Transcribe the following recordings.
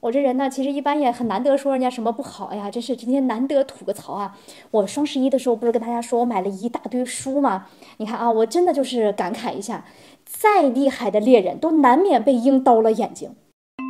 我这人呢，其实一般也很难得说人家什么不好呀，真是今天难得吐个槽啊。我双十一的时候不是跟大家说我买了一大堆书吗？你看啊，我真的就是感慨一下，再厉害的猎人都难免被鹰刀了眼睛。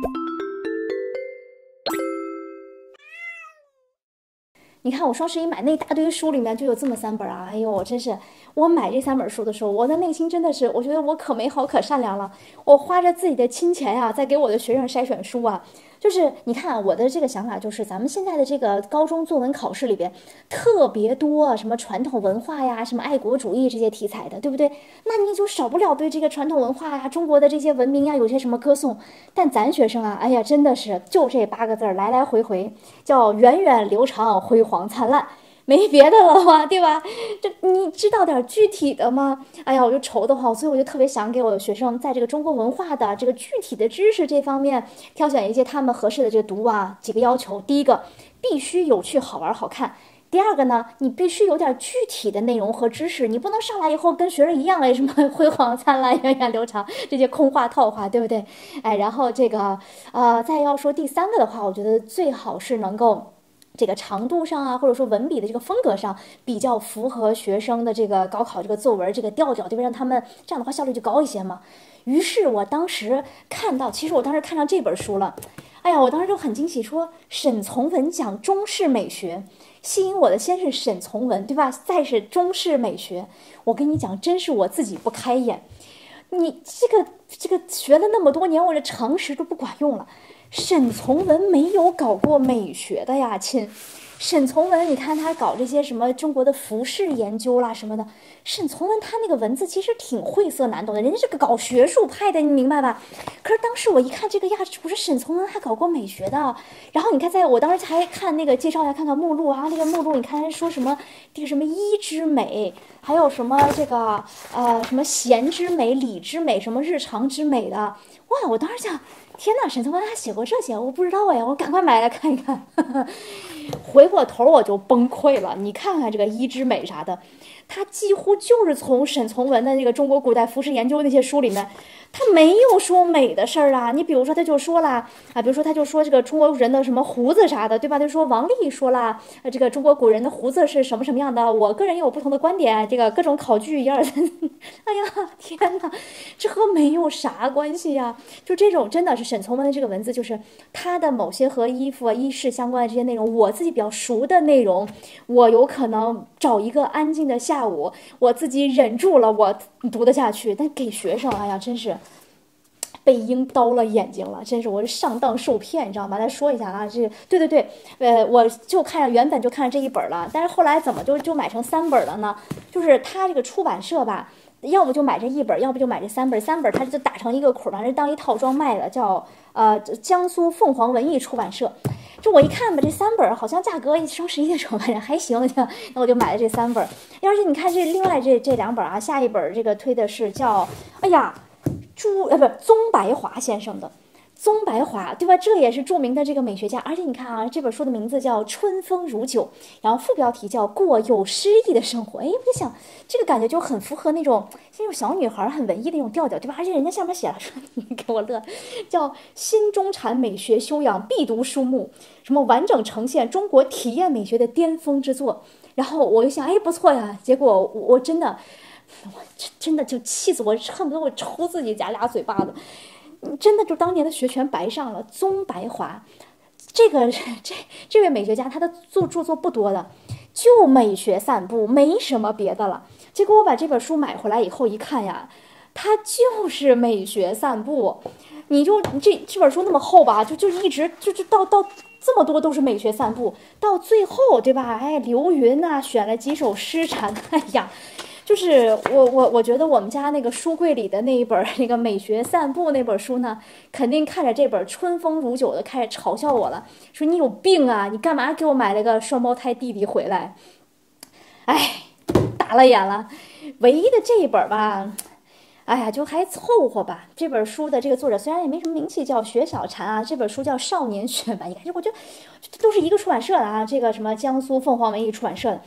你看我双十一买那一大堆书里面就有这么3本啊！哎呦，我真是，我买这3本书的时候，我的内心真的是，我觉得我可美好可善良了。我花着自己的金钱呀，在给我的学生筛选书啊。就是你看我的这个想法，就是咱们现在的这个高中作文考试里边特别多什么传统文化呀、什么爱国主义这些题材的，对不对？那你就少不了对这个传统文化呀、中国的这些文明呀有些什么歌颂。但咱学生啊，哎呀，真的是就这8个字来来回回，叫源远流长、辉煌灿烂。没别的了吗？对吧？这你知道点具体的吗？哎呀，我就愁得慌，所以我就特别想给我的学生在这个中国文化的这个具体的知识这方面挑选一些他们合适的这个读啊几个要求。第一个，必须有趣、好玩、好看。第二个呢，你必须有点具体的内容和知识，你不能上来以后跟学生一样，什么辉煌灿烂、源远流长这些空话套话，对不对？哎，然后这个再要说第3个的话，我觉得最好是能够。这个长度上啊，或者说文笔的这个风格上，比较符合学生的这个高考这个作文这个调调，对吧？让他们这样的话效率就高一些嘛。于是我当时看到，其实我当时看上这本书了，哎呀，我当时就很惊喜，说沈从文讲中式美学，吸引我的先是沈从文，对吧？再是中式美学。我跟你讲，真是我自己不开眼，你这个学了那么多年，我这常识都不管用了。沈从文没有搞过美学的呀，亲。沈从文，你看他搞这些什么中国的服饰研究啦什么的，沈从文他那个文字其实挺晦涩难懂的，人家是个搞学术派的，你明白吧？可是当时我一看这个呀，不是沈从文还搞过美学的。然后你看，在我当时还看那个介绍一下，看看目录啊，那个目录你看说什么这个什么医之美，还有什么这个什么贤之美、礼之美，什么日常之美的，哇！我当时想。天呐，沈从文还写过这些，我不知道哎，我赶快买来看一看。回过头我就崩溃了，你看看这个医之美啥的，他几乎就是从沈从文的这个中国古代服饰研究那些书里面，他没有说美的事儿啊。你比如说他就说啦啊，比如说他就说这个中国人的什么胡子啥的，对吧？他说王力说啦，这个中国古人的胡子是什么什么样的，我个人也有不同的观点，这个各种考据1、2、3，哎呀天哪，这和没有啥关系呀。就这种真的是沈从文的这个文字，就是他的某些和衣服啊、衣饰相关的这些内容，我自己比较熟的内容，我有可能找一个安静的下午，我自己忍住了，我读得下去。但给学生，哎呀，真是被鹰刀了眼睛了，真是我是上当受骗，你知道吗？再说一下啊，这对对对，我就看原本就看这一本了，但是后来怎么就买成3本了呢？就是他这个出版社吧。要不就买这1本，要不就买这3本，3本它就打成一个捆，反正当一套装卖的，叫江苏凤凰文艺出版社。就我一看吧，这3本好像价格双十一的时候反正还行，那我就买了这3本。而且你看这另外这2本啊，下一本这个推的是叫哎呀宗白华先生的。宗白华，对吧？这也是著名的这个美学家，而且你看啊，这本书的名字叫《春风如酒》，然后副标题叫《过有诗意的生活》。哎，我就想这个感觉就很符合那种小女孩很文艺的那种调调，对吧？而且人家下面写了说，你给我乐，叫新中产美学修养必读书目，什么完整呈现中国体验美学的巅峰之作。然后我就想，哎，不错呀。结果我真的就气死我，恨不得我抽自己家俩嘴巴子。真的就当年的学全白上了。宗白华，这位美学家，他的著作不多的，就美学散步，没什么别的了。结果我把这本书买回来以后一看呀，它就是美学散步。你就这本书那么厚吧，就一直到这么多都是美学散步，到最后对吧？哎，刘云呐，选了几首诗禅，哎呀。就是我觉得我们家那个书柜里的那一本那个美学散步那本书呢，肯定看着这本春风如酒的开始嘲笑我了，说你有病啊，你干嘛给我买了个双胞胎弟弟回来？哎，打了眼了。唯一的这一本吧，哎呀，就还凑合吧。这本书的这个作者虽然也没什么名气，叫薛小婵啊。这本书叫《少年选文》，你看，我觉得都是一个出版社的啊。这个什么江苏凤凰文艺出版社的。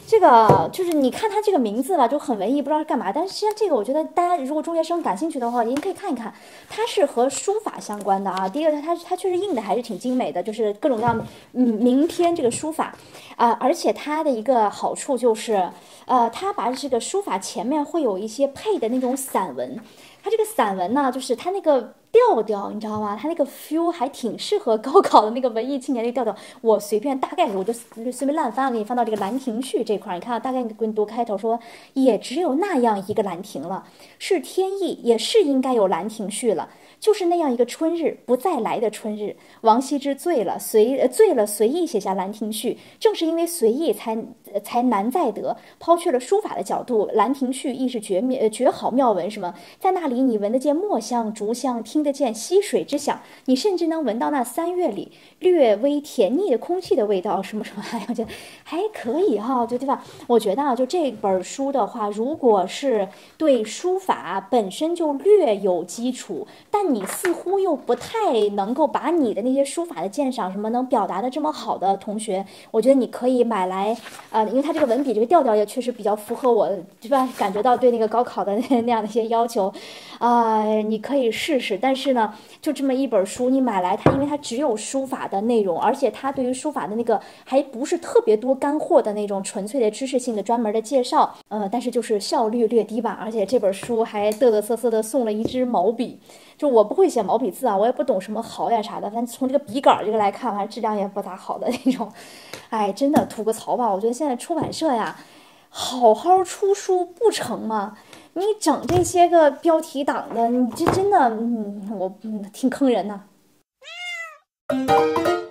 这个就是你看它这个名字吧，就很文艺，不知道是干嘛。但是实际上这个我觉得大家如果中学生感兴趣的话，您可以看一看，它是和书法相关的啊。第一个，它确实印的还是挺精美的，就是各种各样名篇这个书法而且它的一个好处就是，它把这个书法前面会有一些配的那种散文。它这个散文呢，就是它那个调调，你知道吗？它那个 feel 还挺适合高考的那个文艺青年那个调调。我随便大概我就随便乱翻，给你翻到这个《兰亭序》这块儿，你看大概给你读开头说，也只有那样一个兰亭了，是天意，也是应该有兰亭序了。就是那样一个春日，不再来的春日。王羲之醉了，随意写下《兰亭序》，正是因为随意才难再得。抛去了书法的角度，《兰亭序》亦是绝好妙文。什么，在那里你闻得见墨香、竹香，听得见溪水之响，你甚至能闻到那3月里略微甜腻的空气的味道。什么什么，我觉得还可以哈，对吧？我觉得啊，就这本书的话，如果是对书法本身就略有基础，但你似乎又不太能够把你的那些书法的鉴赏什么能表达的这么好的同学，我觉得你可以买来，因为它这个文笔这个调调也确实比较符合我，对吧？感觉到对那个高考的那样的一些要求，你可以试试。但是呢，就这么一本书你买来，因为它只有书法的内容，而且它对于书法的那个还不是特别多干货的那种纯粹的知识性的专门的介绍，但是就是效率略低吧。而且这本书还嘚瑟瑟的送了一支毛笔。就我不会写毛笔字啊，我也不懂什么好呀啥的，反正从这个笔杆这个来看，反正质量也不咋好的那种。哎，真的吐个槽吧，我觉得现在出版社呀，好好出书不成吗？你整这些个标题党的，你这真的，我挺坑人的。